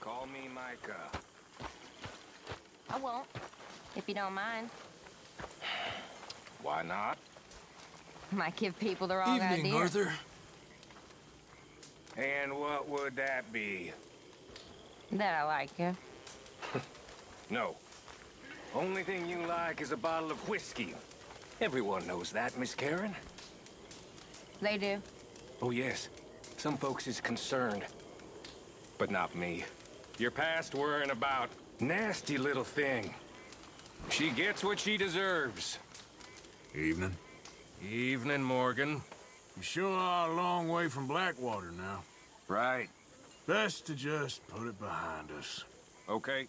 Call me Micah. I won't, if you don't mind. Why not? Might give people the wrong Evening, idea. Arthur. And what would that be? That I like you. No. Only thing you like is a bottle of whiskey. Everyone knows that, Miss Karen. They do. Oh, yes. Some folks is concerned. But not me. You're past worrying about. Nasty little thing. She gets what she deserves. Evening. Evening, Morgan. You sure are a long way from Blackwater now. Right. Best to just put it behind us. Okay.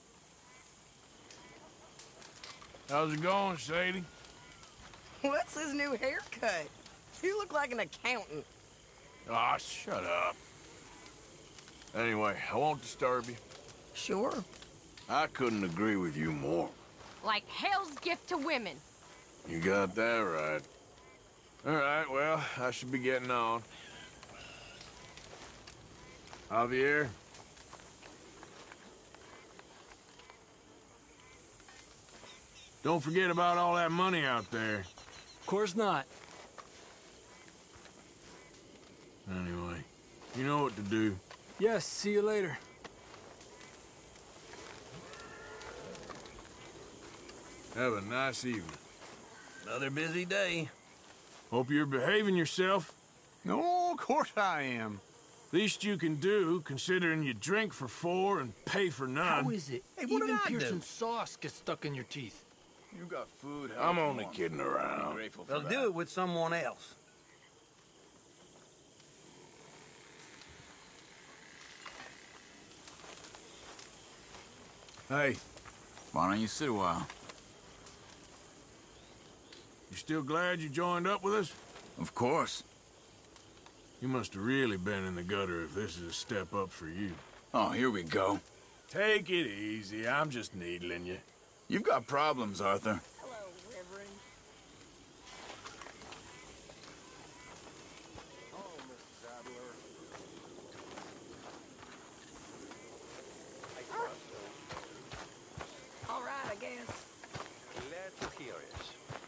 How's it going, Sadie? What's his new haircut? You look like an accountant. Ah, shut up. Anyway, I won't disturb you. Sure. I couldn't agree with you more. Like hell's gift to women. You got that right. All right, well, I should be getting on. Javier? Don't forget about all that money out there. Of course not. Anyway, you know what to do. Yes, see you later. Have a nice evening. Another busy day. Hope you're behaving yourself. No, of course I am. Least you can do, considering you drink for 4 and pay for none. How is it? Hey, what Even did I do? Pearson's sauce gets stuck in your teeth. You got food. I'm only kidding around. Grateful for Well, that. do it with someone else. Hey, Why don't you sit a while? you still glad you joined up with us? Of course. You must have really been in the gutter if this is a step up for you. Oh, here we go. Take it easy. I'm just needling you. You've got problems, Arthur. Hello, Reverend. Oh, Mr. Sadler. All right, I guess. Glad to hear it.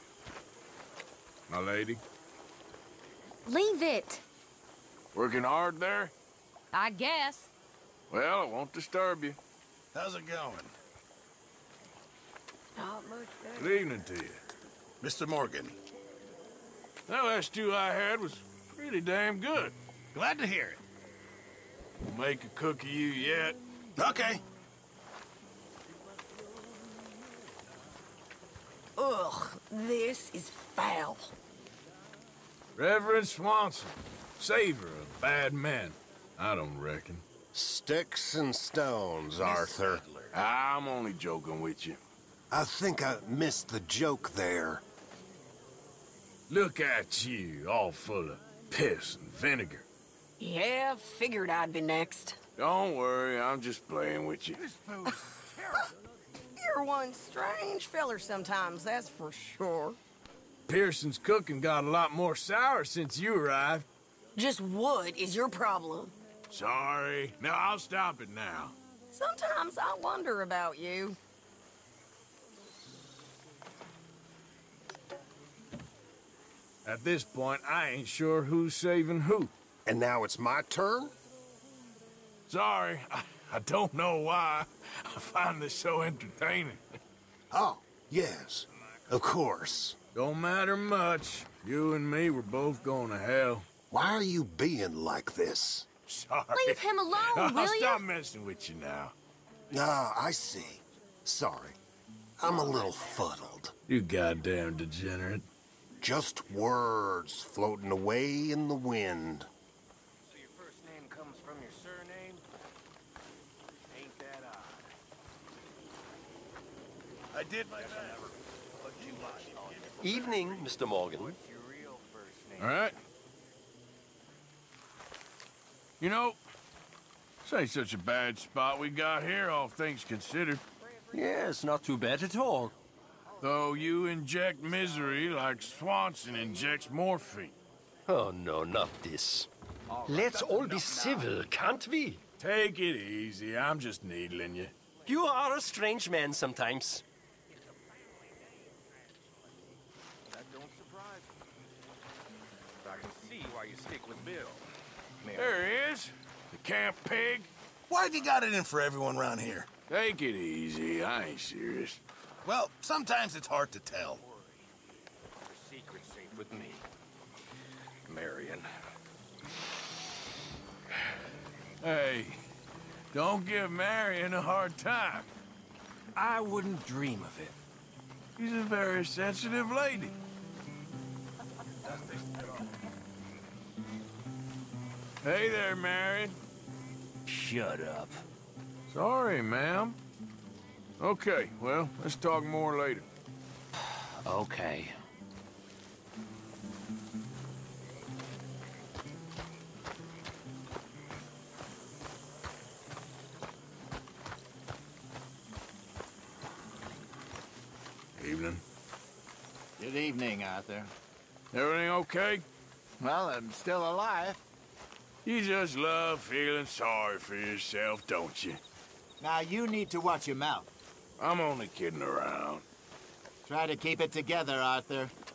My lady. Leave it. Working hard there? I guess. Well, I won't disturb you. How's it going? Not much better. Good evening to you. Mr. Morgan. That last stew I had was pretty damn good. Glad to hear it. We'll make a cook of you yet. Okay. Ugh, this is foul. Reverend Swanson, savior of bad men. I don't reckon. Sticks and stones, Arthur. I'm only joking with you. I think I missed the joke there. Look at you, all full of piss and vinegar. Yeah, figured I'd be next. Don't worry, I'm just playing with you. You're one strange feller sometimes, that's for sure. Pearson's cooking got a lot more sour since you arrived. Just what is your problem? Sorry. No, I'll stop it now. Sometimes I wonder about you. At this point, I ain't sure who's saving who. And now it's my turn? Sorry, I don't know why. I find this so entertaining. Oh, yes. Of course. Don't matter much. You and me were both going to hell. Why are you being like this? Sorry. Leave him alone, I'll will you? stop messing with you now. Ah, I see. Sorry. I'm a little fuddled. You goddamn degenerate. Just words floating away in the wind. So your first name comes from your surname? Ain't that odd? I did my best. Evening, Mr. Morgan. What's your real first name? All right? You know, this ain't such a bad spot we got here, all things considered. Yes, not too bad at all. Though you inject misery like Swanson injects morphine. Oh, no, not this. Let's all be civil, can't we? Take it easy. I'm just needling you. You are a strange man sometimes. That don't surprise me. I can see why you stick with Bill. There he is. The camp pig. Why have you got it in for everyone around here? Take it easy. I ain't serious. Well, sometimes it's hard to tell. Your secret's safe with me. Marion. Hey, don't give Marion a hard time. I wouldn't dream of it. She's a very sensitive lady. Hey there, Marion. Shut up. Sorry, ma'am. Okay, well, let's talk more later. Okay. Evening. Good evening, Arthur. Everything okay? Well, I'm still alive. You just love feeling sorry for yourself, don't you? Now, you need to watch your mouth. I'm only kidding around. Try to keep it together, Arthur.